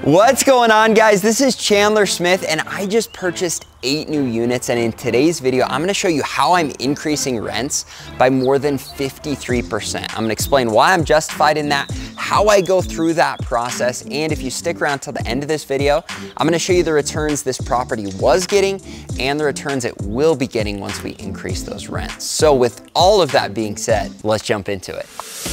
What's going on, guys? This is Chandler Smith and I just purchased 8 new units, and in today's video I'm going to show you how I'm increasing rents by more than 53%. I'm going to explain why I'm justified in that, how I go through that process, and if you stick around till the end of this video, I'm going to show you the returns this property was getting and the returns it will be getting once we increase those rents. So with all of that being said, let's jump into it.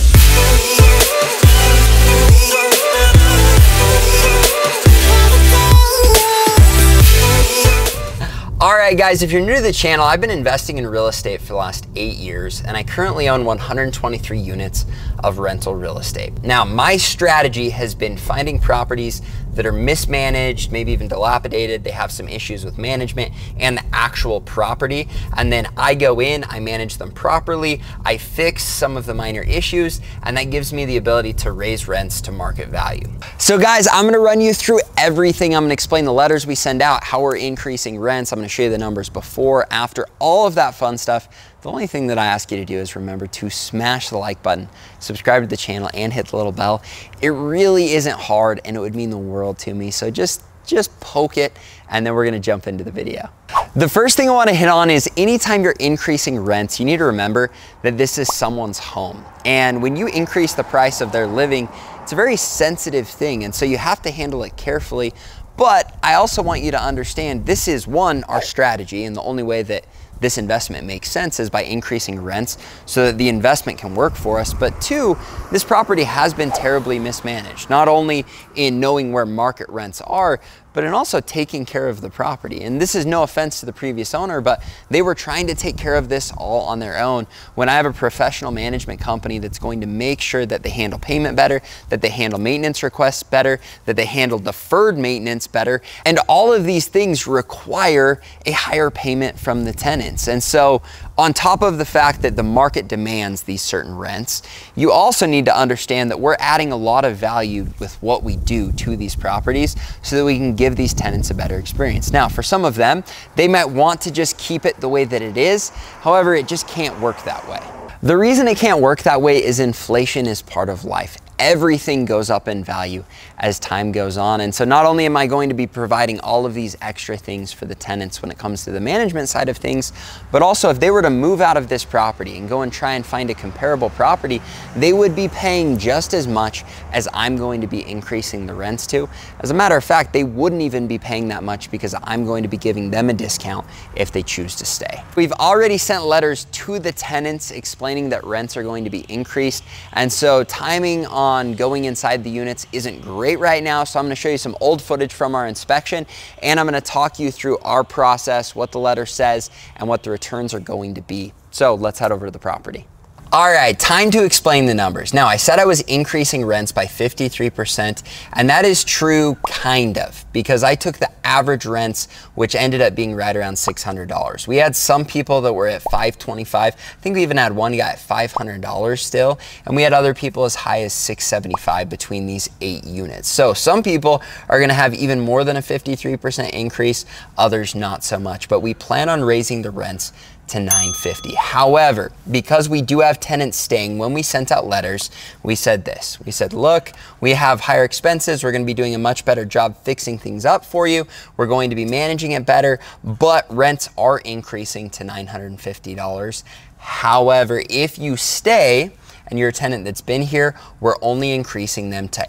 All right, guys, if you're new to the channel, I've been investing in real estate for the last 8 years, and I currently own 123 units of rental real estate. Now, my strategy has been finding properties that are mismanaged, maybe even dilapidated. They have some issues with management and the actual property. And then I go in, I manage them properly, I fix some of the minor issues, and that gives me the ability to raise rents to market value. So guys, I'm gonna run you through everything. I'm gonna explain the letters we send out, how we're increasing rents. I'm gonna show you the numbers before, after, all of that fun stuff. The only thing that I ask you to do is remember to smash the like button, subscribe to the channel, and hit the little bell. It really isn't hard and it would mean the world to me. So just poke it, and then we're gonna jump into the video. The first thing I wanna hit on is anytime you're increasing rents, you need to remember that this is someone's home. And when you increase the price of their living, it's a very sensitive thing. And so you have to handle it carefully. But I also want you to understand this is one, our strategy, and the only way that this investment makes sense is by increasing rents so that the investment can work for us. But two, this property has been terribly mismanaged, not only in knowing where market rents are, but in also taking care of the property. And this is no offense to the previous owner, but they were trying to take care of this all on their own. When I have a professional management company that's going to make sure that they handle payment better, that they handle maintenance requests better, that they handle deferred maintenance better, and all of these things require a higher payment from the tenants. And so on top of the fact that the market demands these certain rents, you also need to understand that we're adding a lot of value with what we do to these properties so that we can give these tenants a better experience. Now, for some of them, they might want to just keep it the way that it is. However, it just can't work that way. The reason it can't work that way is inflation is part of life. Everything goes up in value as time goes on. And so not only am I going to be providing all of these extra things for the tenants when it comes to the management side of things, but also if they were to move out of this property and go and try and find a comparable property, they would be paying just as much as I'm going to be increasing the rents to. As a matter of fact, they wouldn't even be paying that much because I'm going to be giving them a discount if they choose to stay. We've already sent letters to the tenants explaining that rents are going to be increased. And so timing on going inside the units isn't great right now, so I'm going to show you some old footage from our inspection, and I'm going to talk you through our process, what the letter says, and what the returns are going to be. So let's head over to the property. All right, time to explain the numbers. Now, I said I was increasing rents by 53%, and that is true, kind of, because I took the average rents, which ended up being right around $600. We had some people that were at $525. I think we even had one guy at $500 still, and we had other people as high as $675 between these 8 units. So some people are gonna have even more than a 53% increase, others not so much, but we plan on raising the rents to $950. However, because we do have tenants staying, when we sent out letters, we said this. We said, look, we have higher expenses. We're going to be doing a much better job fixing things up for you. We're going to be managing it better, but rents are increasing to $950. However, if you stay, and you're a tenant that's been here, we're only increasing them to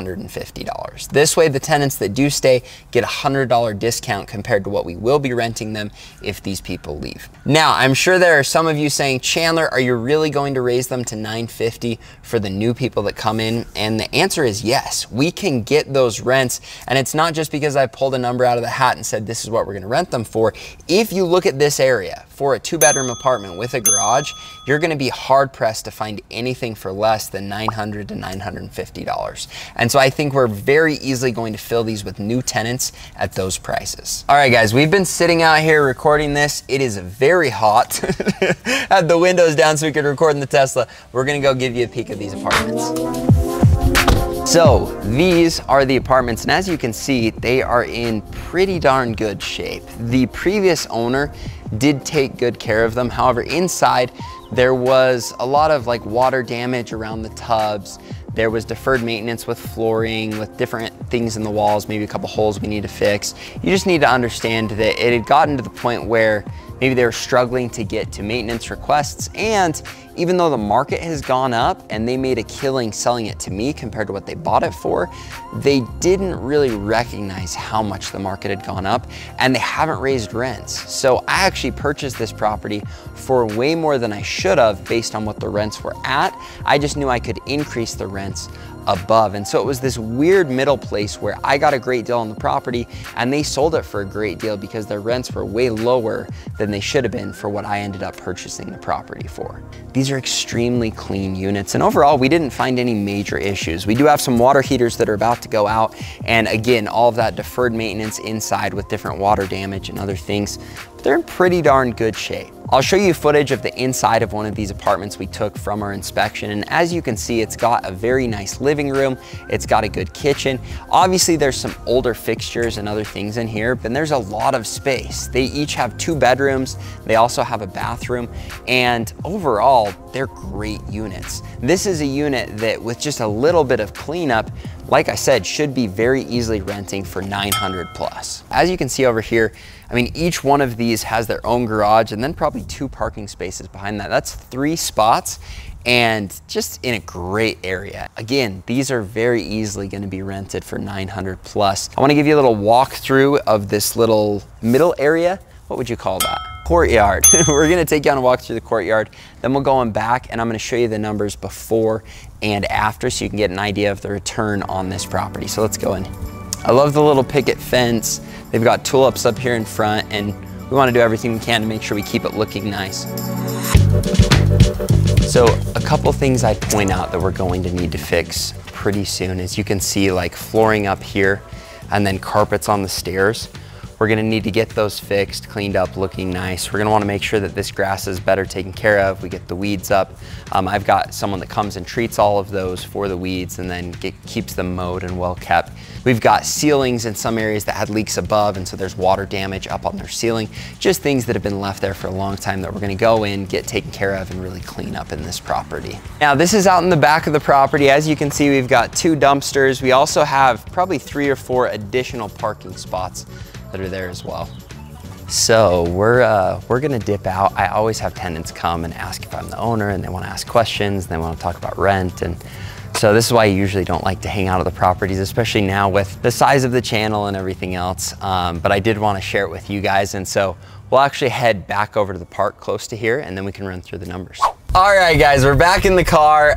$850. This way, the tenants that do stay get a $100 discount compared to what we will be renting them if these people leave. Now, I'm sure there are some of you saying, Chandler, are you really going to raise them to $950 for the new people that come in? And the answer is yes, we can get those rents. And it's not just because I pulled a number out of the hat and said, this is what we're gonna rent them for. If you look at this area for a 2-bedroom apartment with a garage, you're gonna be hard pressed to find anything for less than $900 to $950. And so I think we're very easily going to fill these with new tenants at those prices. All right, guys, we've been sitting out here recording this. It is very hot. Had the windows down so we could record in the Tesla. We're gonna go give you a peek of these apartments. So these are the apartments, and as you can see, they are in pretty darn good shape. The previous owner did take good care of them. However, inside there was a lot of like water damage around the tubs. there was deferred maintenance with flooring, with different things in the walls, maybe a couple holes we need to fix. You just need to understand that it had gotten to the point where maybe they were struggling to get to maintenance requests, and even though the market has gone up and they made a killing selling it to me compared to what they bought it for, they didn't really recognize how much the market had gone up, and they haven't raised rents. So I actually purchased this property for way more than I should have based on what the rents were at. I just knew I could increase the rents above. And so it was this weird middle place where I got a great deal on the property and they sold it for a great deal because their rents were way lower than they should have been for what I ended up purchasing the property for. These are extremely clean units, and overall we didn't find any major issues. We do have some water heaters that are about to go out, and again, all of that deferred maintenance inside with different water damage and other things. They're in pretty darn good shape. I'll show you footage of the inside of one of these apartments we took from our inspection, and as you can see, it's got a very nice living room. It's got a good kitchen. Obviously, there's some older fixtures and other things in here, but there's a lot of space. They each have 2 bedrooms. They also have a bathroom, and overall, they're great units. This is a unit that with just a little bit of cleanup, like I said, should be very easily renting for $900 plus. As you can see over here, I mean, each one of these has their own garage and then probably 2 parking spaces behind that. That's 3 spots and just in a great area. Again, these are very easily gonna be rented for $900 plus. I wanna give you a little walkthrough of this little middle area. What would you call that? Courtyard. We're gonna take you on a walk through the courtyard, then we'll go on back and I'm gonna show you the numbers before and after so you can get an idea of the return on this property. So let's go in. I love the little picket fence. They've got tulips up here in front, and we want to do everything we can to make sure we keep it looking nice. So a couple things I'd point out that we're going to need to fix pretty soon. As you can see, like flooring up here and then carpets on the stairs. We're gonna need to get those fixed, cleaned up, looking nice. We're gonna wanna make sure that this grass is better taken care of. We get the weeds up. I've got someone that comes and treats all of those for the weeds and then keeps them mowed and well kept. We've got ceilings in some areas that had leaks above, and so there's water damage up on their ceiling. Just things that have been left there for a long time that we're gonna go in, get taken care of, and really clean up in this property. Now, this is out in the back of the property. As you can see, we've got 2 dumpsters. We also have probably 3 or 4 additional parking spots that are there as well. So we're gonna dip out. I always have tenants come and ask if I'm the owner, and they wanna ask questions, and they wanna talk about rent, and so this is why I usually don't like to hang out at the properties, especially now with the size of the channel and everything else. But I did wanna share it with you guys, and so we'll actually head back over to the park close to here, and then we can run through the numbers. All right, guys, we're back in the car.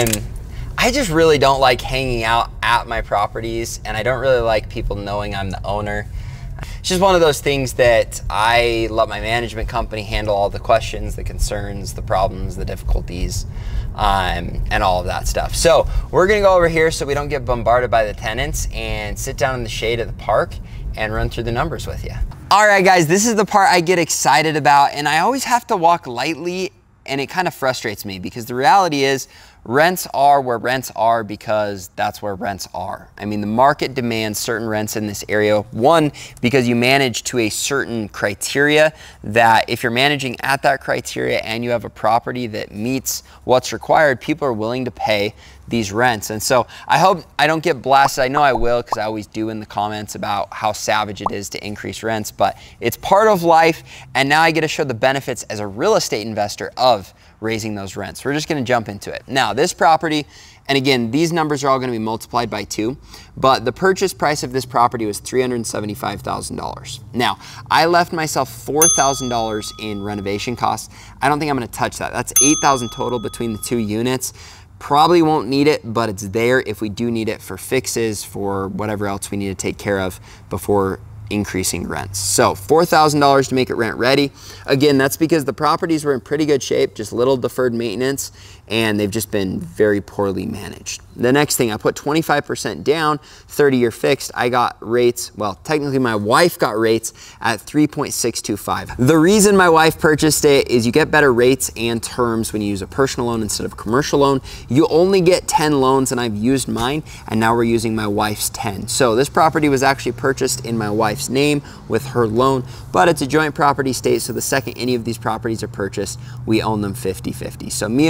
I just really don't like hanging out at my properties, and I don't really like people knowing I'm the owner. It's just one of those things that I let my management company handle all the questions, the concerns, the problems, the difficulties, and all of that stuff. So we're gonna go over here so we don't get bombarded by the tenants and sit down in the shade of the park and run through the numbers with you. All right, guys, this is the part I get excited about, and I always have to walk lightly, and it kind of frustrates me because the reality is rents are where rents are because that's where rents are. I mean, the market demands certain rents in this area. One, because you manage to a certain criteria that if you're managing at that criteria and you have a property that meets what's required, people are willing to pay these rents. And so I hope I don't get blasted. I know I will, because I always do in the comments about how savage it is to increase rents, but it's part of life. And now I get to show the benefits as a real estate investor of raising those rents. We're just gonna jump into it. Now, this property, and again, these numbers are all gonna be multiplied by 2, but the purchase price of this property was $375,000. Now, I left myself $4,000 in renovation costs. I don't think I'm gonna touch that. That's $8,000 total between the 2 units. Probably won't need it, but it's there if we do need it for fixes, for whatever else we need to take care of before increasing rents. So $4,000 to make it rent ready. Again, that's because the properties were in pretty good shape, just little deferred maintenance, and they've just been very poorly managed. The next thing, I put 25% down, 30-year fixed. I got rates, well, technically my wife got rates at 3.625. The reason my wife purchased it is you get better rates and terms when you use a personal loan instead of a commercial loan. You only get 10 loans, and I've used mine, and now we're using my wife's 10. So this property was actually purchased in my wife's name with her loan, but it's a joint property state, so the second any of these properties are purchased, we own them 50-50. So me and my wife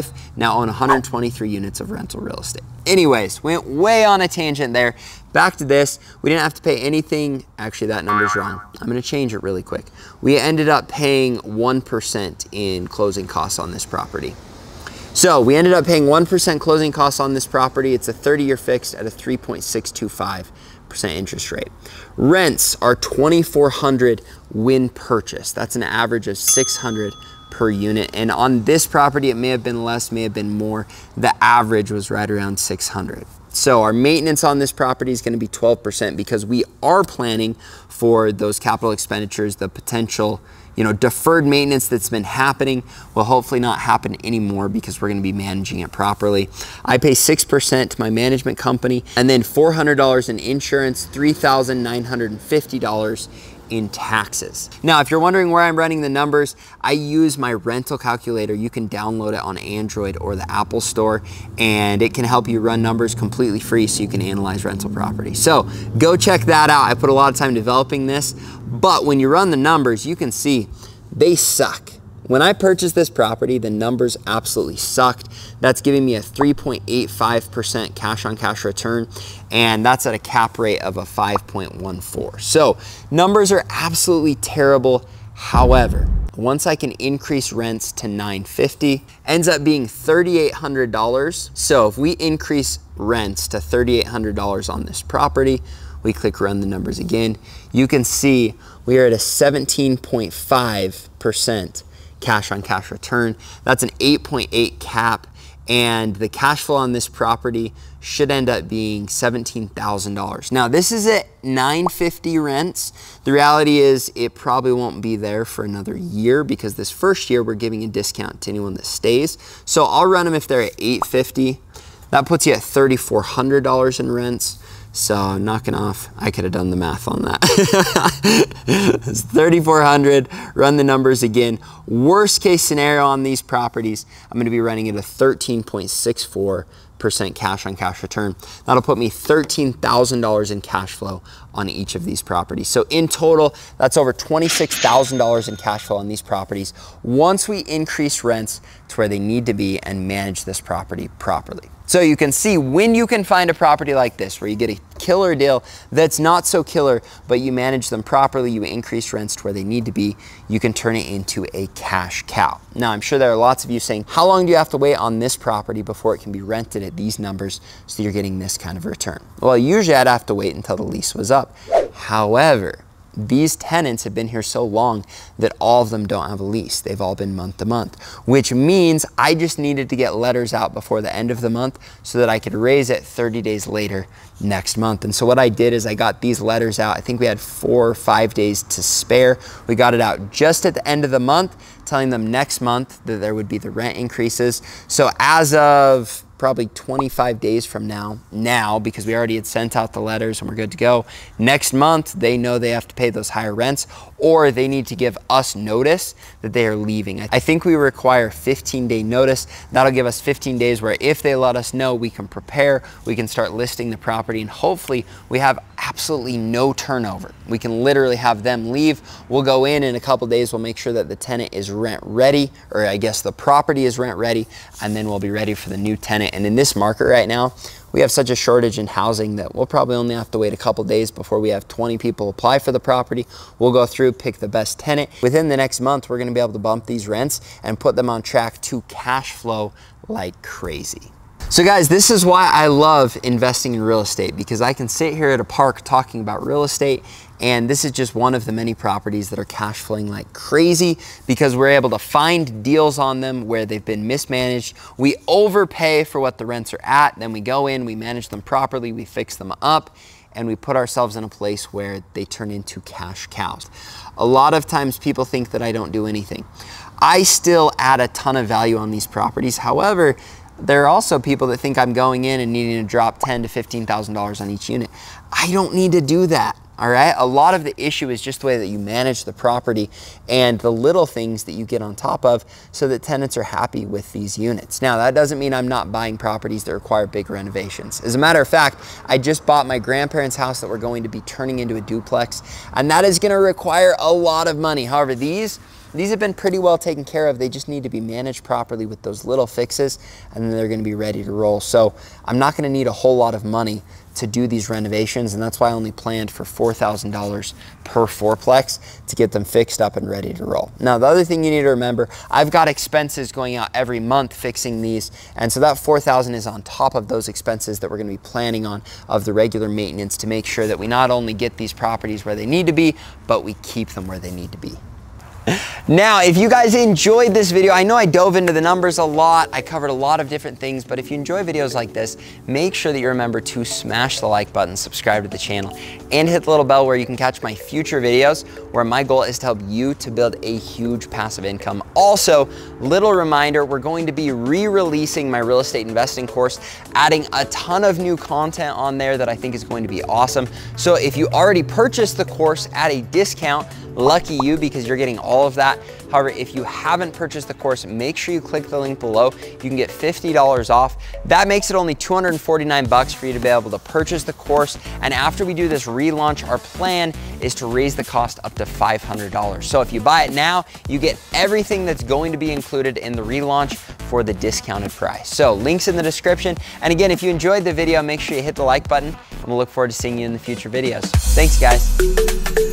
life, now own 123 units of rental real estate. Anyways, went way on a tangent there. Back to this, we didn't have to pay anything. Actually, that number's wrong. I'm gonna change it really quick. We ended up paying 1% in closing costs on this property. So we ended up paying 1% closing costs on this property. It's a 30-year fixed at a 3.625% interest rate. Rents are $2,400 when purchased. That's an average of $600 per unit. And on this property, it may have been less, may have been more. The average was right around $600. So our maintenance on this property is going to be 12% because we are planning for those capital expenditures, the potential, deferred maintenance that's been happening will hopefully not happen anymore because we're going to be managing it properly. I pay 6% to my management company and then $400 in insurance, $3,950 in taxes. Now, if you're wondering where I'm running the numbers, I use my rental calculator. You can download it on Android or the Apple Store, and it can help you run numbers completely free so you can analyze rental property. So go check that out. I put a lot of time developing this, but when you run the numbers, you can see they suck. When I purchased this property, the numbers absolutely sucked. That's giving me a 3.85% cash on cash return, and that's at a cap rate of a 5.14. So numbers are absolutely terrible. However, once I can increase rents to $950, ends up being $3,800. So if we increase rents to $3,800 on this property, we click run the numbers again, you can see we are at a 17.5% cash on cash return. That's an 8.8 cap, and the cash flow on this property should end up being $17,000. Now this is at $950 rents. The reality is it probably won't be there for another year because this first year we're giving a discount to anyone that stays. So I'll run them if they're at $850. That puts you at $3,400 in rents. So knocking off, I could have done the math on that. It's $3,400, run the numbers again. Worst case scenario on these properties, I'm gonna be running at a 13.64% cash on cash return. That'll put me $13,000 in cash flow on each of these properties. So in total, that's over $26,000 in cash flow on these properties once we increase rents to where they need to be and manage this property properly. So you can see when you can find a property like this where you get a killer deal that's not so killer, but you manage them properly, you increase rents to where they need to be, you can turn it into a cash cow. Now, I'm sure there are lots of you saying, how long do you have to wait on this property before it can be rented at these numbers so you're getting this kind of return? Well, usually I'd have to wait until the lease was up. However, these tenants have been here so long that all of them don't have a lease. They've all been month to month, which means I just needed to get letters out before the end of the month so that I could raise it 30 days later next month. And so what I did is I got these letters out. I think we had 4 or 5 days to spare. We got it out just at the end of the month, telling them next month that there would be the rent increases. So as of probably 25 days from now, because we already had sent out the letters and we're good to go, next month they know they have to pay those higher rents, or they need to give us notice that they are leaving. I think we require 15-day notice. That'll give us 15 days where if they let us know, we can prepare, we can start listing the property, and hopefully we have absolutely no turnover. We can literally have them leave. We'll go in a couple days, we'll make sure that the tenant is rent ready, or I guess the property is rent ready, and then we'll be ready for the new tenant. And in this market right now, we have such a shortage in housing that we'll probably only have to wait a couple days before we have 20 people apply for the property. We'll go through, pick the best tenant. Within the next month, we're gonna be able to bump these rents and put them on track to cash flow like crazy. So guys, this is why I love investing in real estate, because I can sit here at a park talking about real estate, and this is just one of the many properties that are cash flowing like crazy because we're able to find deals on them where they've been mismanaged. We overpay for what the rents are at, then we go in, we manage them properly, we fix them up, and we put ourselves in a place where they turn into cash cows. A lot of times people think that I don't do anything. I still add a ton of value on these properties. However, there are also people that think I'm going in and needing to drop $10,000 to $15,000 on each unit. I don't need to do that, all right? A lot of the issue is just the way that you manage the property and the little things that you get on top of so that tenants are happy with these units. Now, that doesn't mean I'm not buying properties that require big renovations. As a matter of fact, I just bought my grandparents' house that we're going to be turning into a duplex, and that is gonna require a lot of money. However, these these have been pretty well taken care of. They just need to be managed properly with those little fixes, and then they're gonna be ready to roll. So I'm not gonna need a whole lot of money to do these renovations, and that's why I only planned for $4,000 per fourplex to get them fixed up and ready to roll. Now, the other thing you need to remember, I've got expenses going out every month fixing these, and so that $4,000 is on top of those expenses that we're gonna be planning on of the regular maintenance to make sure that we not only get these properties where they need to be, but we keep them where they need to be. Now, if you guys enjoyed this video, I know I dove into the numbers a lot, I covered a lot of different things, but if you enjoy videos like this, make sure that you remember to smash the like button, subscribe to the channel, and hit the little bell where you can catch my future videos, where my goal is to help you to build a huge passive income. Also, little reminder, we're going to be re-releasing my real estate investing course, adding a ton of new content on there that I think is going to be awesome. So if you already purchased the course at a discount, lucky you, because you're getting all of that. However, if you haven't purchased the course, make sure you click the link below. You can get $50 off. That makes it only $249 for you to be able to purchase the course. And after we do this relaunch, our plan is to raise the cost up to $500. So if you buy it now, you get everything that's going to be included in the relaunch for the discounted price. So links in the description. And again, if you enjoyed the video, make sure you hit the like button, and we'll look forward to seeing you in the future videos. Thanks, guys.